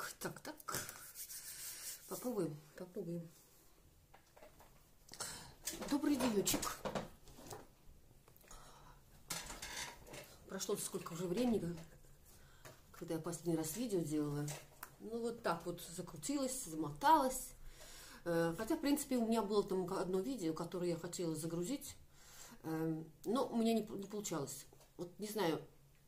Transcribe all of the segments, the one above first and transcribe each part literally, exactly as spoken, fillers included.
Так, так, так. Попробуем, попробуем. Добрый денечек. Прошло сколько уже времени, когда я последний раз видео делала. Ну вот так вот закрутилась, замоталась. Хотя, в принципе, у меня было там одно видео, которое я хотела загрузить, но у меня не, не получалось. Вот не знаю,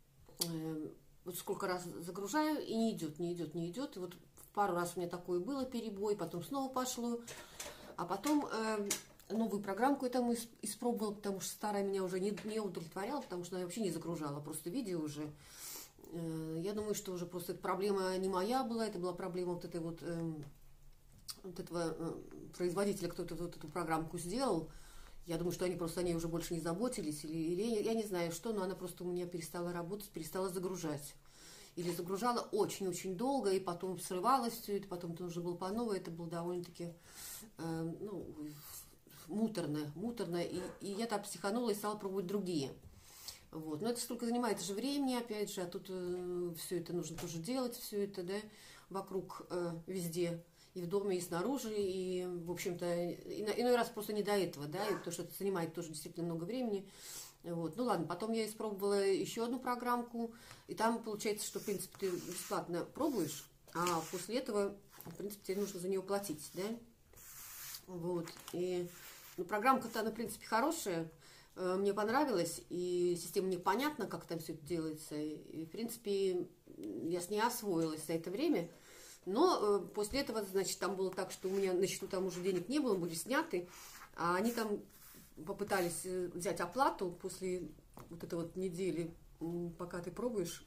вот сколько раз загружаю, и не идет, не идет, не идет. И вот пару раз у меня такое было, перебой, потом снова пошло. А потом э, новую программку я там испробовала, потому что старая меня уже не, не удовлетворяла, потому что она вообще не загружала просто видео уже. Э, я думаю, что уже просто эта проблема не моя была, это была проблема вот этой вот... Э, вот этого э, производителя, кто-то вот эту программку сделал. Я думаю, что они просто о ней уже больше не заботились, или, или я не знаю что, но она просто у меня перестала работать, перестала загружать. Или загружала очень-очень долго, и потом срывалось все это, потом это уже было по новой, это было довольно-таки э, ну, муторно, муторно, и, и я так психанула и стала пробовать другие. Вот. Но это столько занимает же времени, опять же, а тут э, все это нужно тоже делать, все это, да, вокруг, э, везде. И в доме, и снаружи, и, в общем-то, иной раз просто не до этого, да, и потому что это занимает тоже действительно много времени. Вот. Ну ладно, потом я испробовала еще одну программку, и там получается, что, в принципе, ты бесплатно пробуешь, а после этого, в принципе, тебе нужно за нее платить, да. Вот. И ну, программка-то, она, в принципе, хорошая, мне понравилась, и система мне понятна, как там все это делается, и, в принципе, я с ней освоилась за это время. Но э, после этого, значит, там было так, что у меня на счету там уже денег не было, были сняты, а они там попытались взять оплату после вот этой вот недели, пока ты пробуешь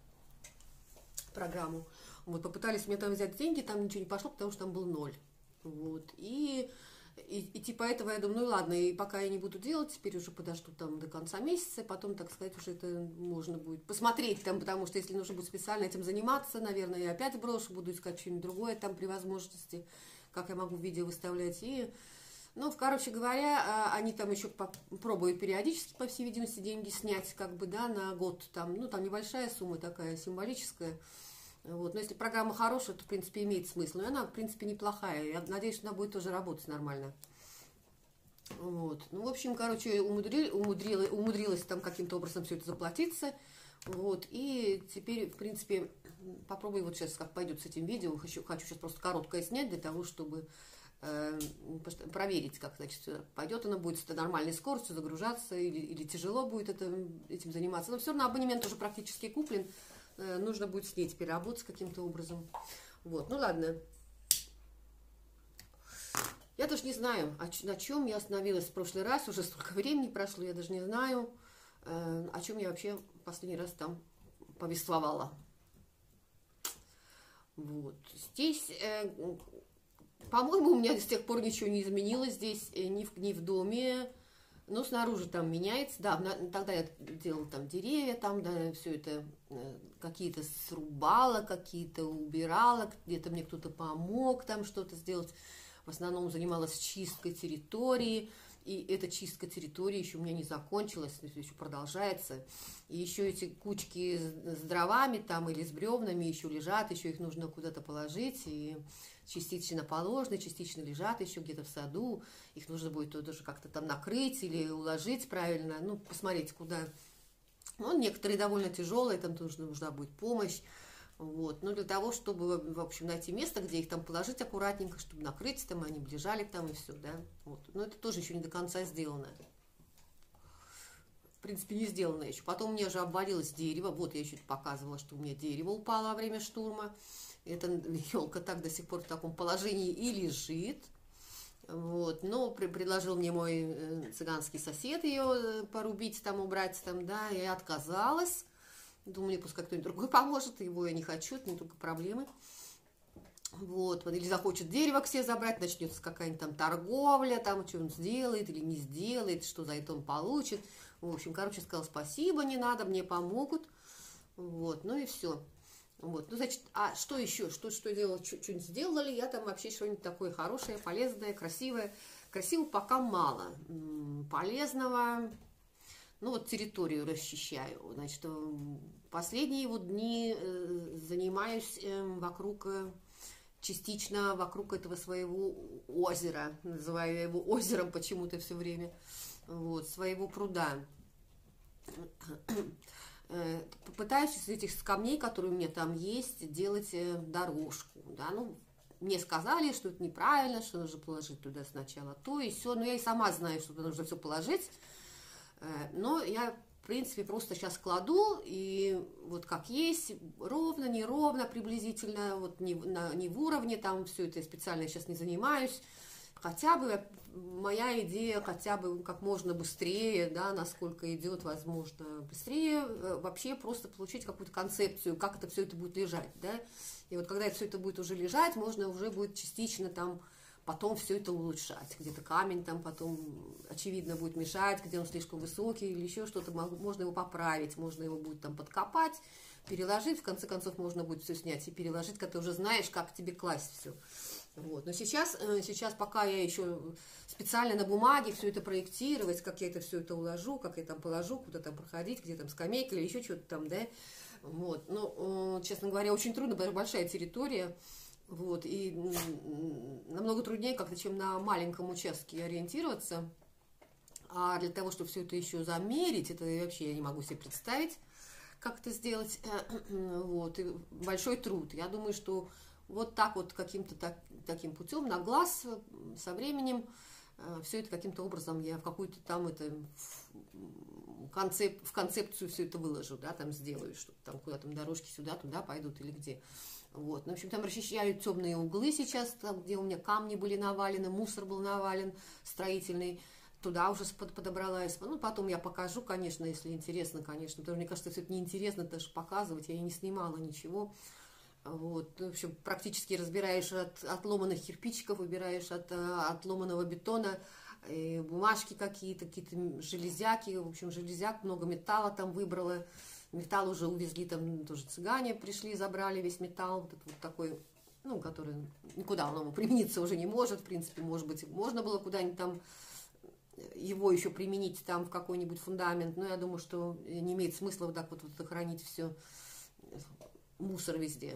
программу. Вот, попытались мне там взять деньги, там ничего не пошло, потому что там был ноль. Вот, и, и, и типа этого я думаю, ну ладно, и пока я не буду делать, теперь уже подожду там до конца месяца, потом, так сказать, уже это можно будет посмотреть там, потому что если нужно будет специально этим заниматься, наверное, я опять брошу, буду искать что-нибудь другое там при возможности, как я могу видео выставлять. И, ну, короче говоря, они там еще пробуют периодически, по всей видимости, деньги снять, как бы, да, на год, там, ну, там небольшая сумма такая, символическая. Вот. Но если программа хорошая, то, в принципе, имеет смысл. Но она, в принципе, неплохая. Я надеюсь, что она будет тоже работать нормально. Вот. Ну, в общем, короче, умудрили, умудрила, умудрилась там каким-то образом все это заплатиться. Вот. И теперь, в принципе, попробую вот сейчас, как пойдет с этим видео. Хочу, хочу сейчас просто короткое снять для того, чтобы э, проверить, как, значит, пойдет она, будет с нормальной скоростью загружаться или, или тяжело будет это, этим заниматься. Но все равно абонемент уже практически куплен. Нужно будет с ней теперь работать каким-то образом. Вот, ну ладно. Я даже не знаю, на чем я остановилась в прошлый раз. Уже столько времени прошло, я даже не знаю, о чем я вообще в последний раз там повествовала. Вот. Здесь, по-моему, у меня с тех пор ничего не изменилось. Здесь ни в, ни в доме. Но снаружи там меняется, да, тогда я делала там деревья, там, да, все это, какие-то срубала, какие-то убирала, где-то мне кто-то помог там что-то сделать. В основном занималась чисткой территории, и эта чистка территории еще у меня не закончилась, еще продолжается. И еще эти кучки с дровами там или с бревнами еще лежат, еще их нужно куда-то положить, и частично положены, частично лежат еще где-то в саду. Их нужно будет тоже как-то там накрыть или уложить правильно, ну, посмотреть, куда. Ну, некоторые довольно тяжелые, там тоже нужна будет помощь. Вот. Но для того, чтобы, в общем, найти место, где их там положить аккуратненько, чтобы накрыть, там они лежали там и все, да. Вот. Но это тоже еще не до конца сделано. В принципе, не сделано еще. Потом у меня же обвалилось дерево. Вот я еще показывала, что у меня дерево упало во время штурма. Эта елка так до сих пор в таком положении и лежит. Вот. Но при, предложил мне мой э, цыганский сосед ее порубить, там, убрать, там, да, и я отказалась. Думаю, пускай кто-нибудь другой поможет, его я не хочу, это не только проблемы. Вот. Или захочет дерево к себе забрать, начнется какая-нибудь там торговля, там, что он сделает или не сделает, что за это он получит. В общем, короче, сказал, спасибо, не надо, мне помогут. Вот, ну и все. Вот, ну, значит, а что еще? Что, что делать? Что-нибудь сделала ли я там вообще что-нибудь такое хорошее, полезное, красивое? Красивого пока мало. Полезного, ну, вот территорию расчищаю. Значит, Последние вот дни э, занимаюсь э, вокруг, э, частично вокруг этого своего озера, называю я его озером почему-то все время, вот, своего пруда. Попытаюсь из этих камней, которые у меня там есть, делать дорожку, да, ну, мне сказали, что это неправильно, что нужно положить туда сначала то и все, но я и сама знаю, что туда нужно все положить, но я, в принципе, просто сейчас кладу, и вот как есть, ровно, неровно, приблизительно, вот не, на, не в уровне, там все это я специально сейчас не занимаюсь, хотя бы моя идея, хотя бы как можно быстрее, да, насколько идет, возможно, быстрее, вообще просто получить какую-то концепцию, как это все это будет лежать, да, и вот когда это все это будет уже лежать, можно уже будет частично там потом все это улучшать, где-то камень там потом, очевидно, будет мешать, где он слишком высокий или еще что-то, можно его поправить, можно его будет там подкопать, переложить, в конце концов можно будет все снять и переложить, когда ты уже знаешь, как тебе класть все. Вот. Но сейчас, сейчас, пока я еще специально на бумаге все это проектировать, как я это все это уложу, как я там положу, куда там проходить, где там скамейка или еще что-то там, да, вот, ну, честно говоря, очень трудно, потому что большая территория, вот, и намного труднее как-то, чем на маленьком участке ориентироваться, а для того, чтобы все это еще замерить, это вообще я не могу себе представить, как это сделать, вот, и большой труд, я думаю, что вот так вот каким-то так, таким путем на глаз со временем все это каким-то образом я в какую-то там это в, концеп, в концепцию все это выложу, да, там сделаю, что там куда там дорожки сюда, туда пойдут или где. Вот. Ну, в общем, там расчищаю темные углы сейчас, там, где у меня камни были навалены, мусор был навален строительный. Туда уже подобралась. Ну, потом я покажу, конечно, если интересно, конечно. Потому что мне кажется, все это неинтересно даже показывать. Я и не снимала ничего. Вот, в общем, практически разбираешь от отломанных кирпичиков, выбираешь от отломанного бетона, и бумажки какие-то, какие-то железяки, в общем, железяк, много металла там выбрала, металл уже увезли, там тоже цыгане пришли, забрали весь металл, вот этот вот такой, ну, который никуда он примениться уже не может, в принципе, может быть, можно было куда-нибудь там его еще применить там в какой-нибудь фундамент, но я думаю, что не имеет смысла вот так вот, вот хранить все, мусор везде.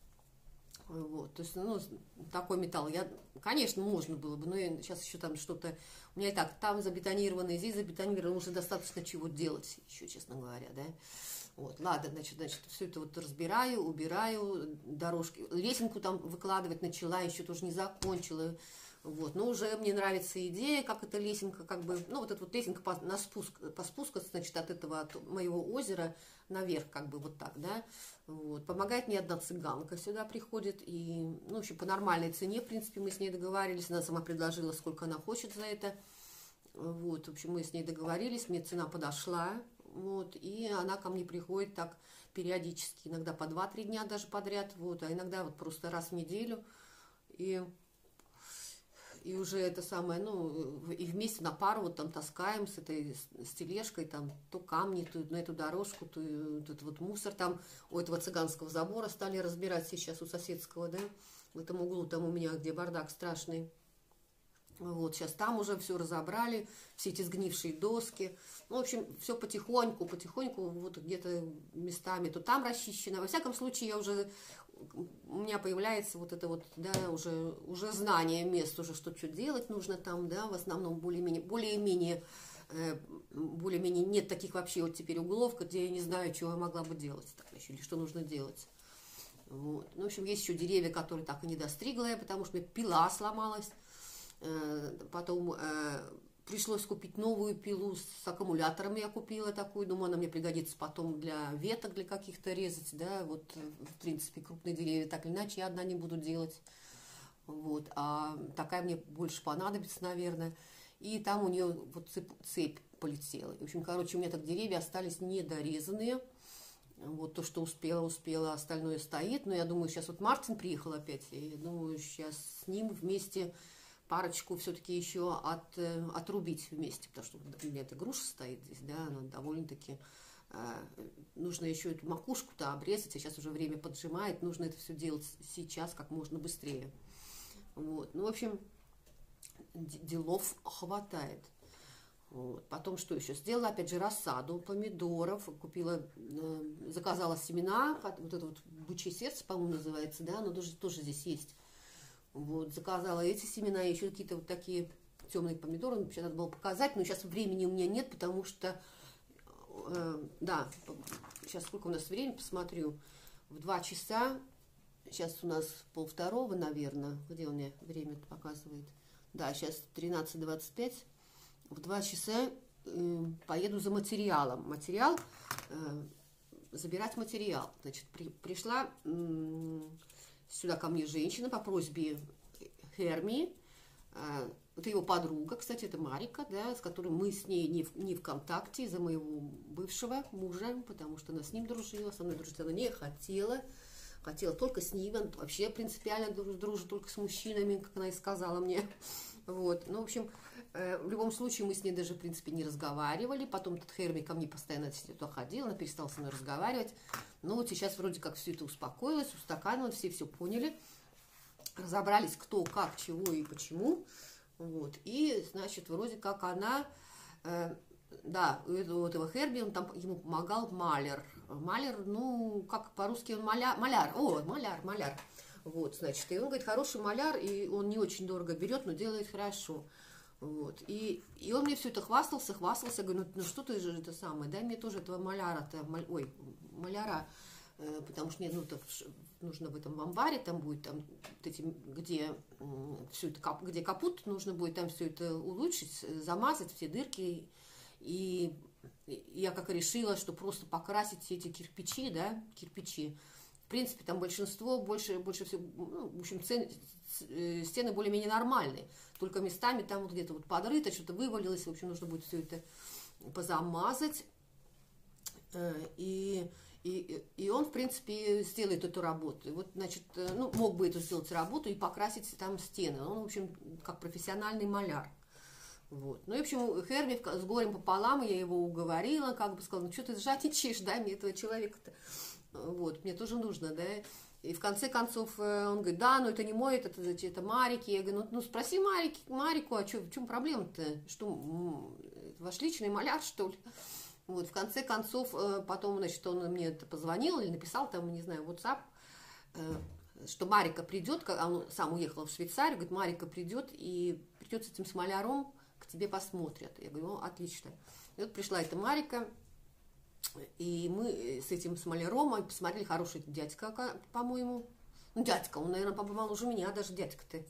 Вот, то есть, ну, такой металл, я, конечно, можно было бы, но я сейчас еще там что-то, у меня и так там забетонировано, и здесь забетонировано, уже достаточно чего делать, еще, честно говоря, да. Вот, ладно, значит, значит, все это вот разбираю, убираю, дорожки, лесенку там выкладывать начала, еще тоже не закончила, вот, но уже мне нравится идея, как эта лесенка, как бы, ну, вот эта вот лесенка по, на спуск, по спуску, значит, от этого, от моего озера наверх, как бы вот так, да, вот, помогает мне одна цыганка сюда приходит, и, ну, в общем, по нормальной цене, в принципе, мы с ней договорились, она сама предложила, сколько она хочет за это, вот, в общем, мы с ней договорились, мне цена подошла, вот, и она ко мне приходит так периодически, иногда по два-три дня даже подряд, вот, а иногда вот просто раз в неделю, и... И уже это самое, ну, и вместе на пару вот там таскаем с этой, с тележкой, там, то камни, то на эту дорожку, то этот вот мусор там у этого цыганского забора стали разбирать сейчас, у соседского, да, в этом углу, там у меня, где бардак страшный. Вот, сейчас там уже все разобрали, все эти сгнившие доски. Ну, в общем, все потихоньку, потихоньку, вот где-то местами, то там расчищено. Во всяком случае, я уже... у меня появляется вот это вот, да, уже, уже знание мест, уже что что делать нужно там, да, в основном более-менее, более-менее, э, более-менее нет таких вообще вот теперь углов, где я не знаю, чего я могла бы делать, так, еще, или что нужно делать. Вот. Ну, в общем, есть еще деревья, которые так и не достригла я, потому что пила сломалась, э, потом... Э, пришлось купить новую пилу с аккумулятором, я купила такую, думаю, она мне пригодится потом для веток, для каких-то резать, да, вот, в принципе, крупные деревья, так или иначе, я одна не буду делать, вот, а такая мне больше понадобится, наверное, и там у нее вот цепь, цепь полетела, в общем, короче, у меня так деревья остались недорезанные, вот, то, что успела, успела, остальное стоит, но я думаю, сейчас вот Мартин приехал опять, и я думаю, сейчас с ним вместе... парочку все-таки еще от, э, отрубить вместе, потому что у меня эта груша стоит здесь, да, она довольно-таки, э, нужно еще эту макушку-то обрезать, а сейчас уже время поджимает, нужно это все делать сейчас как можно быстрее. Вот, ну, в общем, делов хватает. Вот. Потом что еще? Сделала опять же рассаду помидоров, купила, э, заказала семена, вот это вот бычье сердце, по-моему, называется, да, оно тоже, тоже здесь есть. Вот, заказала эти семена, еще какие-то вот такие темные помидоры, вообще надо было показать, но сейчас времени у меня нет, потому что, э, да, сейчас сколько у нас времени, посмотрю, в два часа, сейчас у нас полвторого, наверное, где у меня время показывает, да, сейчас тринадцать двадцать пять, в два часа э, поеду за материалом. Материал, э, забирать материал. Значит, при, пришла э, сюда ко мне женщина по просьбе Херми. Э, это его подруга, кстати, это Марика, да, с которой мы с ней не в, не в контакте из-за моего бывшего мужа, потому что она с ним дружила, со мной дружить она не хотела. Хотела только с ним, она вообще принципиально дружит только с мужчинами, как она и сказала мне. Вот, ну, в общем, э, в любом случае мы с ней даже, в принципе, не разговаривали. Потом этот Херми ко мне постоянно туда ходил, она перестала со мной разговаривать. Но вот сейчас вроде как все это успокоилось, устаканилось, все все поняли. Разобрались, кто, как, чего и почему. Вот, и, значит, вроде как она... Э, да, у этого, у этого Херби, он там, ему помогал маляр. Маляр, ну, как по-русски он маляр, маляр, о, маляр, маляр. Вот, значит, и он говорит, хороший маляр, и он не очень дорого берет, но делает хорошо. Вот, и, и он мне все это хвастался, хвастался, говорю, ну, ну что ты же это самое, дай мне тоже этого маляра-то, маль, ой, маляра, э, потому что мне, ну, то, нужно в этом в амбаре, там будет, там, вот эти, где э, все это, где капут, нужно будет там все это улучшить, замазать все дырки. И я как решила, что просто покрасить все эти кирпичи, да, кирпичи. В принципе, там большинство, больше, больше всего, ну, в общем, цен, стены более-менее нормальные. Только местами там вот где-то вот подрыто, что-то вывалилось. В общем, нужно будет все это позамазать. И, и, и он, в принципе, сделает эту работу. И вот, значит, ну, мог бы эту сделать работу и покрасить там стены. Он, в общем, как профессиональный маляр. Вот. Ну, и, в общем, Херми с горем пополам, я его уговорила, как бы сказала, ну, что ты жадничаешь, дай мне этого человека-то. Вот, мне тоже нужно, да. И в конце концов он говорит, да, но это не мой, это, это, это Марики. Я говорю, ну, ну спроси Марики, Марику, а что, в чем проблема-то? Что, ваш личный маляр, что ли? Вот, в конце концов, потом, значит, он мне это позвонил или написал, там, не знаю, WhatsApp, что Марика придет, он сам уехал в Швейцарию, говорит, Марика придет и придет с этим смоляром, к тебе посмотрят. Я говорю, ну, отлично. И вот пришла эта Марика, и мы с этим смоляром посмотрели, хороший дядька, по-моему. Ну, дядька, он, наверное, помоложе меня, даже дядька-то.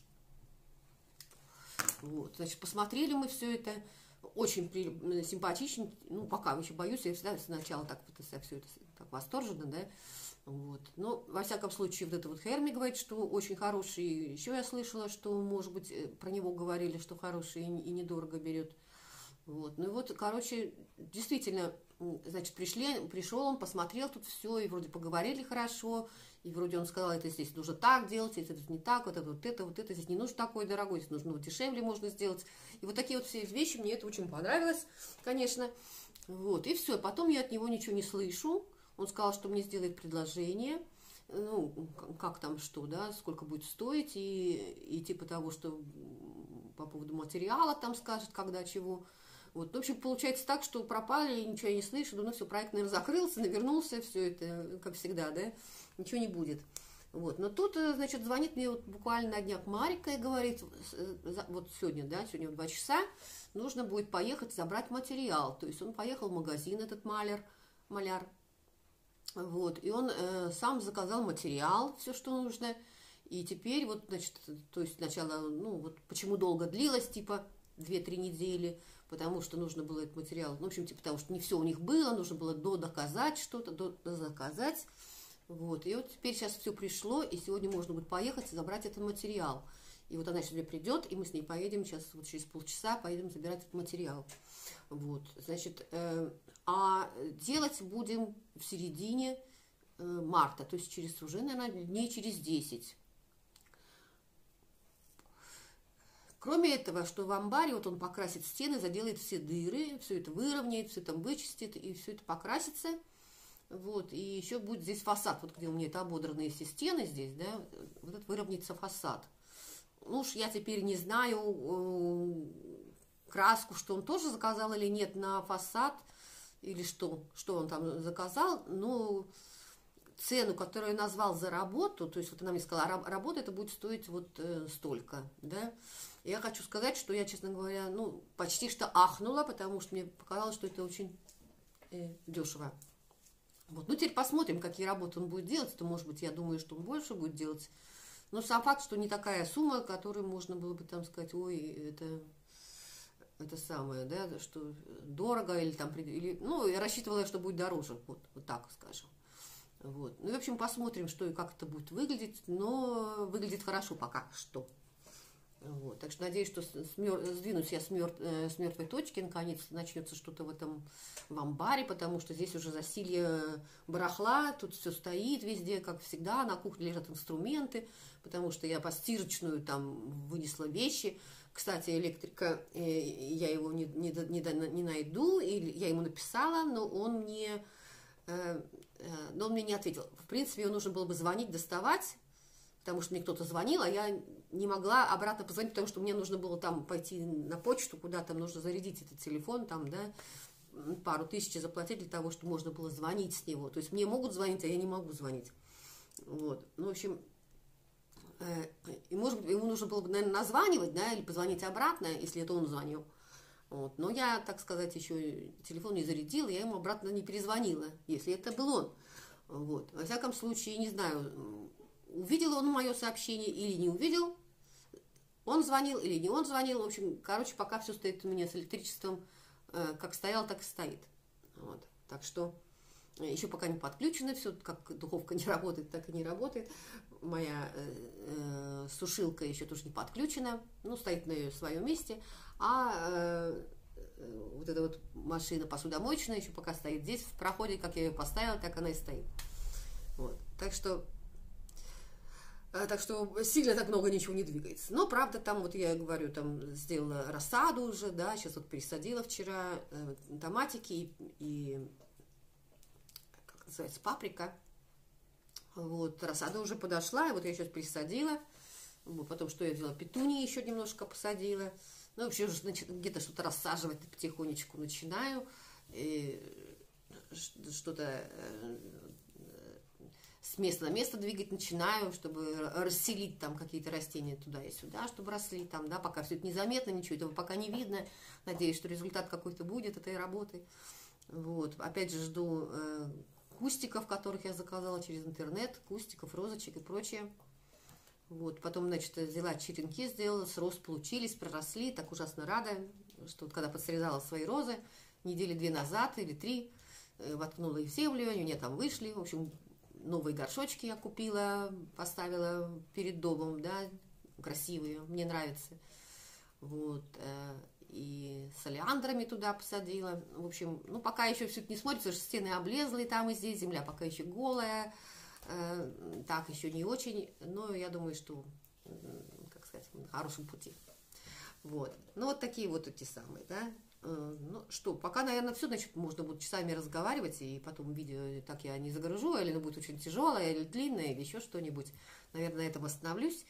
Вот, значит, посмотрели мы все это. Очень при... симпатичный, ну, пока еще боюсь, я всегда сначала так вот все это так восторженно, да. Вот. Но, во всяком случае, вот это вот Херми говорит, что очень хороший. Еще я слышала, что, может быть, про него говорили, что хороший и недорого берет. Вот. Ну и вот, короче, действительно, значит, пришли, пришел он, посмотрел тут все, и вроде поговорили хорошо, и вроде он сказал, это здесь нужно так делать, это тут не так, вот это, вот это, вот это, здесь не нужно такое дорогое, здесь нужно вот дешевле можно сделать. И вот такие вот все вещи, мне это очень понравилось, конечно. Вот, и все, потом я от него ничего не слышу. Он сказал, что мне сделает предложение, ну, как там что, да, сколько будет стоить, и, и типа того, что по поводу материала там скажет, когда чего. Вот, в общем, получается так, что пропали, ничего я не слышу, ну, все, проект, наверное, закрылся, навернулся, все это, как всегда, да, ничего не будет. Вот, но тут, значит, звонит мне вот буквально на днях Марика и говорит, вот сегодня, да, сегодня в два часа нужно будет поехать забрать материал. То есть он поехал в магазин, этот маляр, маляр. Вот, и он э, сам заказал материал, все, что нужно, и теперь вот, значит, то есть сначала, ну, вот почему долго длилось, типа, две-три недели, потому что нужно было этот материал, ну, в общем, типа того, что не все у них было, нужно было додоказать что-то, дозаказать, вот, и вот теперь сейчас все пришло, и сегодня можно будет поехать и забрать этот материал. И вот она сегодня придет, и мы с ней поедем, сейчас вот через полчаса поедем забирать этот материал. Вот, значит, э, а делать будем в середине э, марта, то есть через уже, наверное, дней через десять. Кроме этого, что в амбаре, вот он покрасит стены, заделает все дыры, все это выровняет, все там вычистит, и все это покрасится. Вот, и еще будет здесь фасад, вот где у меня это ободранные все стены здесь, да, вот это выровняется фасад. Ну уж я теперь не знаю, краску, что он тоже заказал или нет на фасад, или что, что он там заказал, но цену, которую я назвал за работу, то есть вот она мне сказала, работа это будет стоить вот э, столько, да. Я хочу сказать, что я, честно говоря, ну, почти что ахнула, потому что мне показалось, что это очень э, дешево. Вот. Ну, теперь посмотрим, какие работы он будет делать, то, может быть, я думаю, что он больше будет делать. Но сам факт, что не такая сумма, которую можно было бы там сказать, ой, это... это самое, да, что дорого или там, или, ну, я рассчитывала, что будет дороже, вот, вот так скажем. Вот. Ну, в общем, посмотрим, что и как это будет выглядеть, но выглядит хорошо пока что. Вот. Так что надеюсь, что смер... сдвинусь я с, мер... с мертвой точки, наконец начнется что-то в этом в амбаре, потому что здесь уже засилье барахла, тут все стоит везде, как всегда, на кухне лежат инструменты, потому что я по стирочную там вынесла вещи. Кстати, электрика, я его не, не, не, не найду, или я ему написала, но он мне, но он мне не ответил. В принципе, его нужно было бы звонить, доставать, потому что мне кто-то звонил, а я не могла обратно позвонить, потому что мне нужно было там пойти на почту, куда там нужно зарядить этот телефон, там, да, пару тысяч заплатить для того, чтобы можно было звонить с него. То есть мне могут звонить, а я не могу звонить. Вот. Ну, в общем, э, и, может быть, ему нужно было бы, наверное, названивать, да, или позвонить обратно, если это он звонил. Вот. Но я, так сказать, еще телефон не зарядила, я ему обратно не перезвонила, если это был он. Вот. Во всяком случае, не знаю, увидел он мое сообщение или не увидел, он звонил или не он звонил. В общем, короче, пока все стоит у меня с электричеством, э, как стоял, так и стоит. Вот. Так что еще пока не подключено, все, как духовка не работает, так и не работает. Моя э, э, сушилка еще тоже не подключена, ну, стоит на своем месте. А э, э, вот эта вот машина посудомоечная еще пока стоит здесь, в проходе, как я ее поставила, так она и стоит. Вот. Так что Так что сильно так много ничего не двигается. Но, правда, там, вот я говорю, там сделала рассаду уже, да, сейчас вот пересадила вчера э, томатики и, и, как называется, паприка. Вот, рассада уже подошла, и вот я сейчас пересадила. Вот, потом, что я взяла, петунии еще немножко посадила. Ну, вообще уже где-то что-то рассаживать потихонечку начинаю. Что-то с места на место двигать начинаю, чтобы расселить там какие-то растения туда и сюда, чтобы росли там, да, пока все это незаметно, ничего этого пока не видно. Надеюсь, что результат какой-то будет этой работы. Вот. Опять же, жду э, кустиков, которых я заказала через интернет, кустиков, розочек и прочее. Вот. Потом, значит, взяла черенки, сделала, с роз получились, проросли, так ужасно рада, что вот когда подсрезала свои розы, недели две назад или три, э, воткнула их в землю, они у меня там вышли, в общем, новые горшочки я купила, поставила перед домом, да, красивые, мне нравятся. Вот, и с олеандрами туда посадила. В общем, ну, пока еще все это не смотрится, что стены облезлые там и здесь, земля пока еще голая, так, еще не очень, но я думаю, что, как сказать, на хорошем пути. Вот, ну, вот такие вот эти самые, да. Ну что, пока, наверное, все, значит, можно будет часами разговаривать, и потом видео так я не загружу, или оно будет очень тяжелое, или длинное, или еще что-нибудь. Наверное, на этом остановлюсь.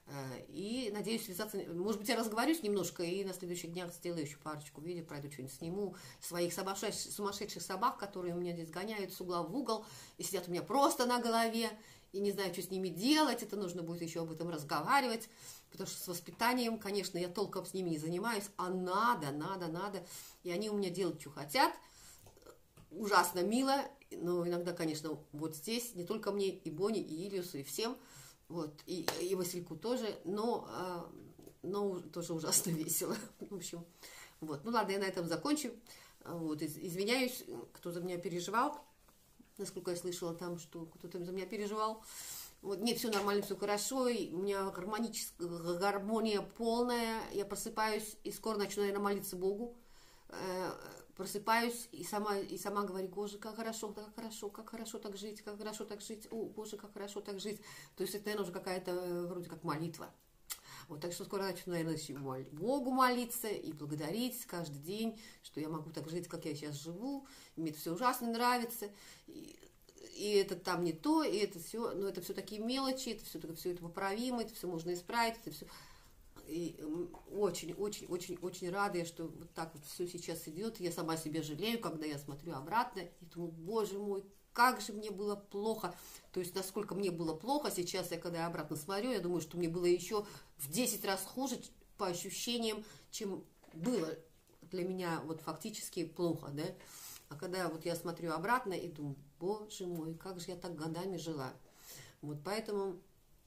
И надеюсь связаться, может быть, я разговорюсь немножко, и на следующих днях сделаю еще парочку видео, пройду что-нибудь сниму своих сумасшедших, сумасшедших собак, которые у меня здесь гоняют с угла в угол, и сидят у меня просто на голове, и не знаю, что с ними делать, это нужно будет еще об этом разговаривать. Потому что с воспитанием, конечно, я толком с ними не занимаюсь, а надо, надо, надо. И они у меня делают, что хотят. Ужасно мило, но иногда, конечно, вот здесь не только мне, и Боне, и Ильюсу, и всем, вот, и, и Васильку тоже, но, но тоже ужасно весело. В общем, вот. Ну ладно, я на этом закончу. Вот, извиняюсь, кто за меня переживал, насколько я слышала там, что кто-то за меня переживал. Вот, нет, все нормально, все хорошо, и у меня гармоническая гармония полная, я просыпаюсь и скоро начну, наверное, молиться Богу, э, просыпаюсь и сама, и сама говорю: Боже, как хорошо, как хорошо, как хорошо так жить, как хорошо так жить, о, Боже, как хорошо так жить. То есть это, наверное, уже какая-то вроде как молитва. Вот, так что скоро начну, наверное, Богу молиться и благодарить каждый день, что я могу так жить, как я сейчас живу, мне это все ужасно нравится, и, и это там не то, и это все, но это все такие мелочи, это все, все это поправимо, это все можно исправить, это все. И очень-очень-очень-очень рада, что вот так вот все сейчас идет. Я сама себя жалею, когда я смотрю обратно, и думаю, боже мой, как же мне было плохо. То есть, насколько мне было плохо, сейчас я, когда я обратно смотрю, я думаю, что мне было еще в десять раз хуже по ощущениям, чем было для меня вот фактически плохо, да. А когда вот я смотрю обратно и думаю, боже мой, как же я так годами жила. Вот поэтому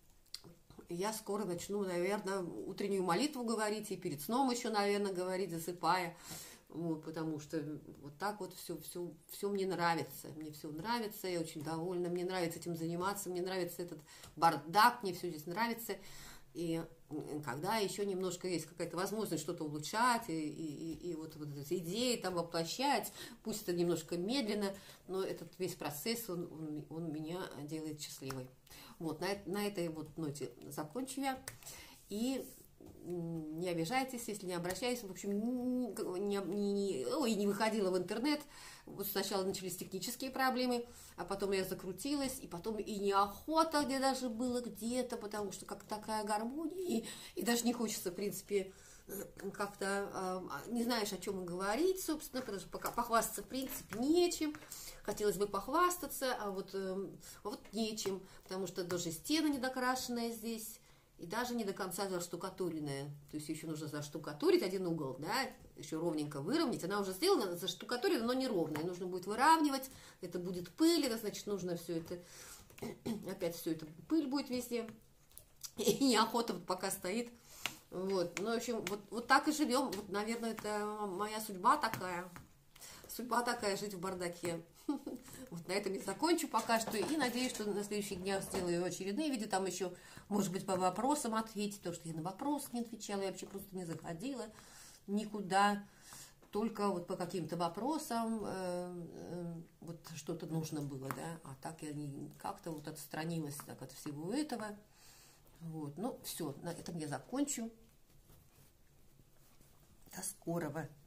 я скоро начну, наверное, утреннюю молитву говорить и перед сном еще, наверное, говорить, засыпая. Вот, потому что вот так вот все, все, все мне нравится. Мне все нравится, я очень довольна. Мне нравится этим заниматься, мне нравится этот бардак, мне все здесь нравится. И когда еще немножко есть какая-то возможность что-то улучшать, и, и, и, и вот, вот эти идеи там воплощать, пусть это немножко медленно, но этот весь процесс, он, он, он меня делает счастливой. Вот, на, на этой вот ноте закончу я. И не обижайтесь, если не обращаюсь. В общем, не, не, не, ой, не выходила в интернет. Вот сначала начались технические проблемы, а потом я закрутилась, и потом и неохота, где даже было где-то, потому что как такая гармония, и, и даже не хочется, в принципе, как-то э, не знаешь, о чем и говорить, собственно, потому что пока похвастаться, в принципе, нечем. Хотелось бы похвастаться, а вот, э, вот нечем, потому что даже стена недокрашенная здесь, и даже не до конца заштукатуренная. То есть еще нужно заштукатурить один угол, да, еще ровненько выровнять. Она уже сделана, заштукатурена, но не ровная. Нужно будет выравнивать, это будет пыль, это значит, нужно все это, опять все это, пыль будет везде. И неохота вот пока стоит. Вот, ну, в общем, вот, вот так и живем. Вот, наверное, это моя судьба такая. Судьба такая, жить в бардаке. Вот на этом я закончу пока что. И надеюсь, что на следующих днях сделаю очередные видео. Там еще, может быть, по вопросам ответить. Потому что я на вопросы не отвечала. Я вообще просто не заходила никуда. Только вот по каким-то вопросам э, э, вот что-то нужно было, да. А так я не как-то вот отстранилась так, от всего этого. Вот, ну все, на этом я закончу. До скорого.